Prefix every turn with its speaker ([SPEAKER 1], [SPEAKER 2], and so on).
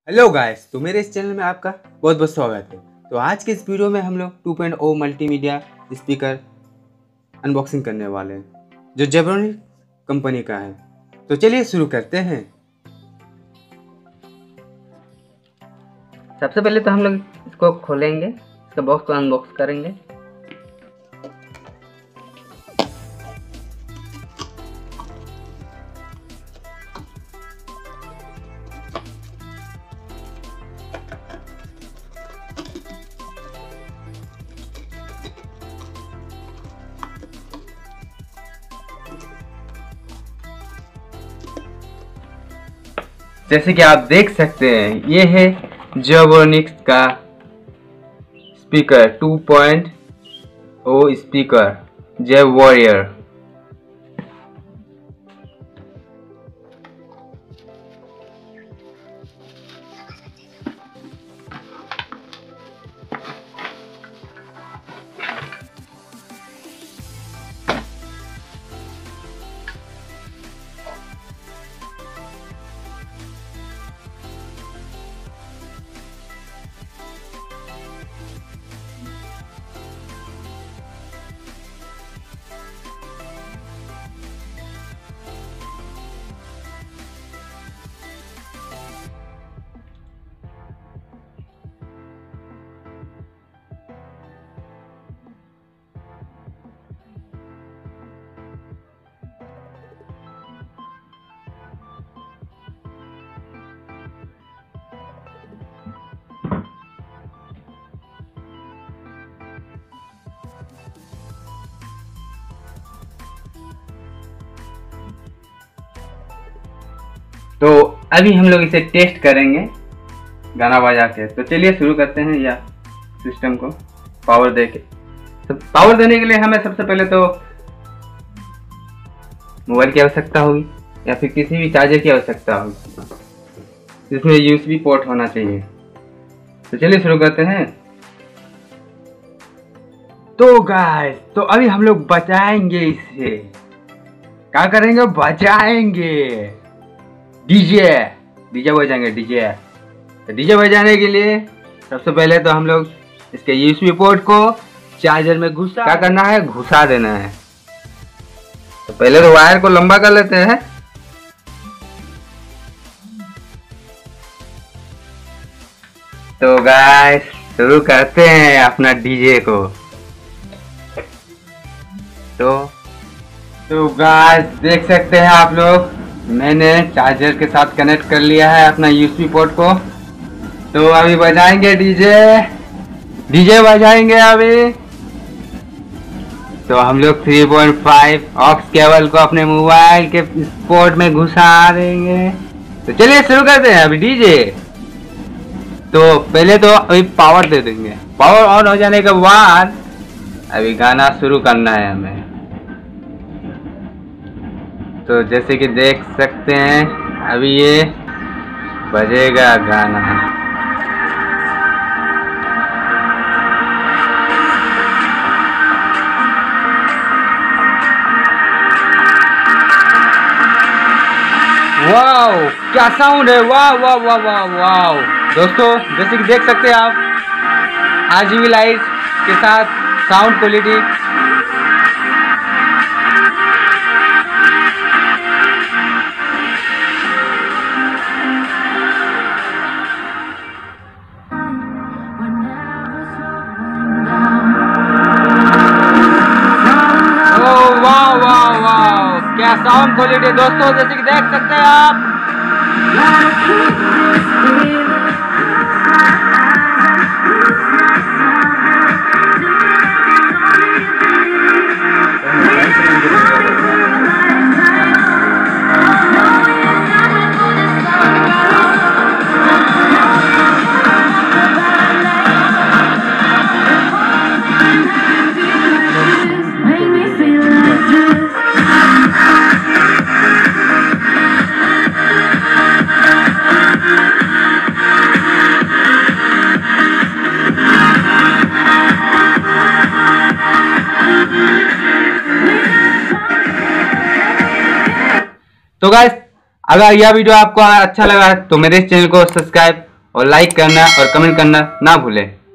[SPEAKER 1] Hello guys, तो मेरे इस चैनल में आपका बहुत बहुत स्वागत है। तो आज के इस वीडियो में हम लोग 2.0 मल्टीमीडिया स्पीकर अनबॉक्सिंग करने वाले हैं जो जेब्रोनिक्स कंपनी का है। तो चलिए शुरू करते हैं।
[SPEAKER 2] सबसे पहले तो हम लोग इसको खोलेंगे, इसका बॉक्स को अनबॉक्स करेंगे। जैसे कि आप देख सकते हैं, ये है जेब्रोनिक्स का स्पीकर 2.0 स्पीकर जेब वॉरियर। तो अभी हम लोग इसे टेस्ट करेंगे गाना बजा के। तो चलिए शुरू करते हैं या सिस्टम को पावर दे के। तो पावर देने के लिए हमें सबसे पहले तो मोबाइल की आवश्यकता होगी या फिर किसी भी चार्जर की आवश्यकता होगी, जिसमें यूएसबी पोर्ट होना चाहिए। तो चलिए शुरू करते हैं। तो गाइस, तो अभी हम लोग बजाएंगे इसे। क्या करेंगे? बजाएंगे डीजे बजाएंगे डीजे। तो डीजे बजाने के लिए सबसे पहले तो हम लोग इसके यूएसबी पोर्ट को चार्जर में क्या करना है? घुसा देना है। तो पहले तो वायर को लंबा कर लेते हैं। तो गाइस, शुरू करते हैं अपना डीजे को। तो गाइस, देख सकते हैं आप लोग, मैंने चार्जर के साथ कनेक्ट कर लिया है अपना यूएसबी पोर्ट को। तो अभी बजाएंगे डीजे बजाएंगे अभी। तो हम लोग 3.5 ऑक्स केबल को अपने मोबाइल के पोर्ट में घुसा देंगे। तो चलिए शुरू करते हैं अभी डीजे। तो पहले तो अभी पावर दे देंगे। पावर ऑन हो जाने के बाद अभी गाना शुरू करना है हमें। तो जैसे कि देख सकते हैं, अभी ये बजेगा गाना। वाओ, क्या साउंड है! वाह वाह वाह वाह वाह। दोस्तों, जैसे कि देख सकते हैं आप, RGB लाइट के साथ साउंड क्वालिटी क्या साउंड क्वालिटी दोस्तों, जैसे कि देख सकते हैं आप। तो गाइस, अगर यह वीडियो आपको अच्छा लगा तो मेरे इस चैनल को सब्सक्राइब और लाइक करना और कमेंट करना ना भूलें।